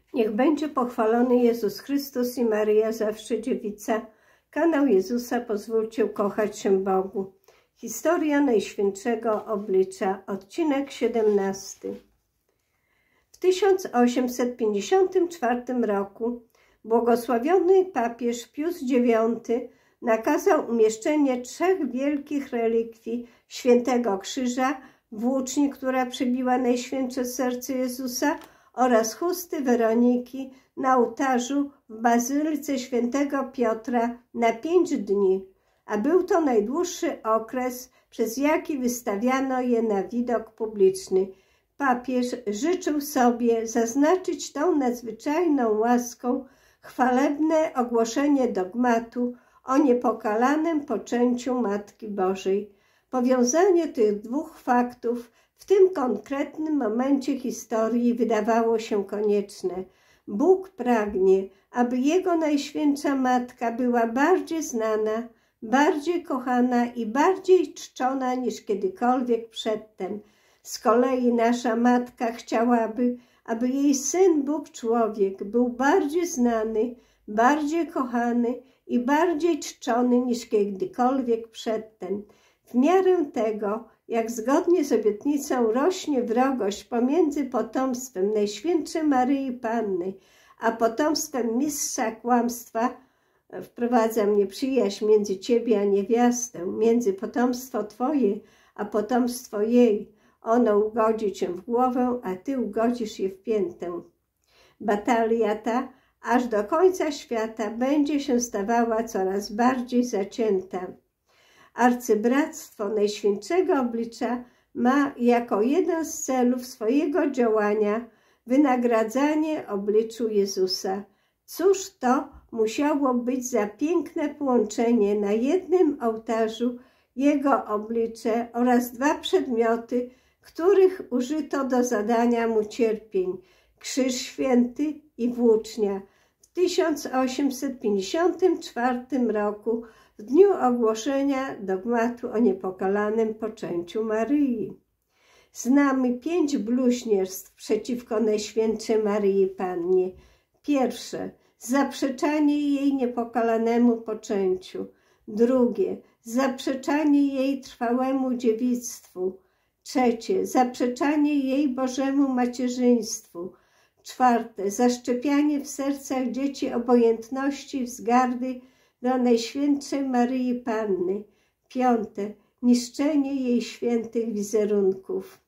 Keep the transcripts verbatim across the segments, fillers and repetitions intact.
Niech będzie pochwalony Jezus Chrystus i Maryja zawsze dziewica. Kanał Jezusa pozwólcie ukochać się Bogu. Historia Najświętszego Oblicza, odcinek siedemnasty. W tysiąc osiemset pięćdziesiątym czwartym roku błogosławiony papież Pius dziewiąty nakazał umieszczenie trzech wielkich relikwii Świętego Krzyża, włóczni, która przebiła Najświętsze Serce Jezusa, oraz chusty Weroniki na ołtarzu w Bazylice Świętego Piotra na pięć dni, a był to najdłuższy okres, przez jaki wystawiano je na widok publiczny. Papież życzył sobie zaznaczyć tą nadzwyczajną łaską chwalebne ogłoszenie dogmatu o niepokalanym poczęciu Matki Bożej. Powiązanie tych dwóch faktów w tym konkretnym momencie historii wydawało się konieczne. Bóg pragnie, aby Jego Najświętsza Matka była bardziej znana, bardziej kochana i bardziej czczona niż kiedykolwiek przedtem. Z kolei nasza Matka chciałaby, aby jej Syn Bóg Człowiek był bardziej znany, bardziej kochany i bardziej czczony niż kiedykolwiek przedtem. W miarę tego, jak zgodnie z obietnicą rośnie wrogość pomiędzy potomstwem Najświętszej Maryi Panny a potomstwem mistrza kłamstwa, wprowadzam nieprzyjaźń między Ciebie a niewiastę, między potomstwo Twoje a potomstwo jej. Ono ugodzi Cię w głowę, a Ty ugodzisz je w piętę. Batalia ta aż do końca świata będzie się stawała coraz bardziej zacięta. Arcybractwo Najświętszego Oblicza ma jako jeden z celów swojego działania wynagradzanie obliczu Jezusa. Cóż to musiało być za piękne połączenie na jednym ołtarzu Jego oblicze oraz dwa przedmioty, których użyto do zadania Mu cierpień – Krzyż Święty i włócznia. W tysiąc osiemset pięćdziesiątym czwartym roku, w dniu ogłoszenia dogmatu o niepokalanym poczęciu Maryi. Znamy pięć bluźnierstw przeciwko Najświętszej Maryi Pannie. Pierwsze, zaprzeczanie jej niepokalanemu poczęciu. Drugie, zaprzeczanie jej trwałemu dziewictwu. Trzecie, zaprzeczanie jej Bożemu macierzyństwu. Czwarte, zaszczepianie w sercach dzieci obojętności i wzgardy do Najświętszej Maryi Panny. Piąte, niszczenie jej świętych wizerunków.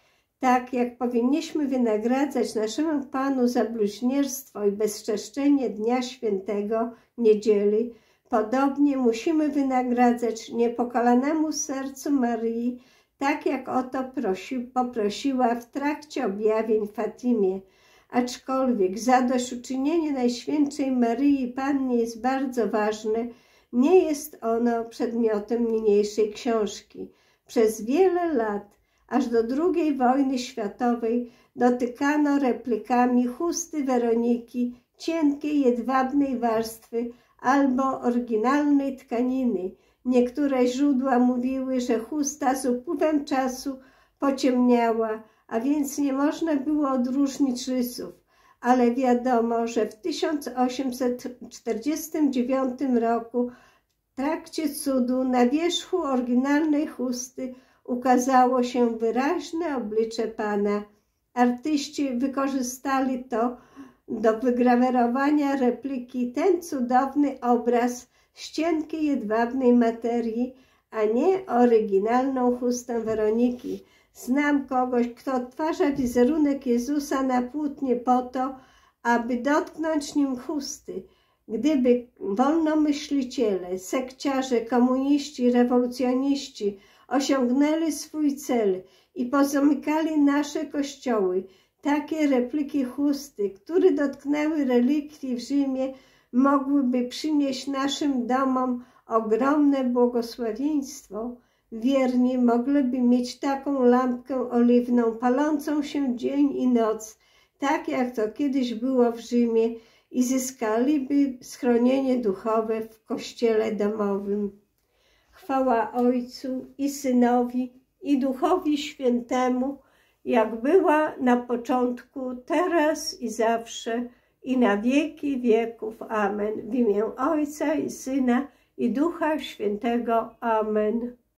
Tak jak powinniśmy wynagradzać naszemu Panu za bluźnierstwo i bezczeszczenie Dnia Świętego, niedzieli, podobnie musimy wynagradzać niepokalanemu sercu Maryi, tak jak o to prosi, poprosiła w trakcie objawień w Fatimie. Aczkolwiek zadośćuczynienie Najświętszej Maryi Pannie jest bardzo ważne, nie jest ono przedmiotem niniejszej książki. Przez wiele lat, aż do drugiej wojny światowej, dotykano replikami chusty Weroniki, cienkiej jedwabnej warstwy albo oryginalnej tkaniny. Niektóre źródła mówiły, że chusta z upływem czasu pociemniała, a więc nie można było odróżnić rysów, ale wiadomo, że w tysiąc osiemset czterdziestym dziewiątym roku w trakcie cudu na wierzchu oryginalnej chusty ukazało się wyraźne oblicze Pana. Artyści wykorzystali to do wygrawerowania repliki, ten cudowny obraz z cienkiej jedwabnej materii, a nie oryginalną chustę Weroniki. Znam kogoś, kto odtwarza wizerunek Jezusa na płótnie po to, aby dotknąć nim chusty. Gdyby wolnomyśliciele, sekciarze, komuniści, rewolucjoniści osiągnęli swój cel i pozamykali nasze kościoły, takie repliki chusty, które dotknęły relikwii w Rzymie, mogłyby przynieść naszym domom ogromne błogosławieństwo. Wierni mogliby mieć taką lampkę oliwną, palącą się dzień i noc, tak jak to kiedyś było w Rzymie, i zyskaliby schronienie duchowe w kościele domowym. Chwała Ojcu i Synowi i Duchowi Świętemu, jak była na początku, teraz i zawsze, i na wieki wieków. Amen. W imię Ojca i Syna, i Ducha Świętego. Amen.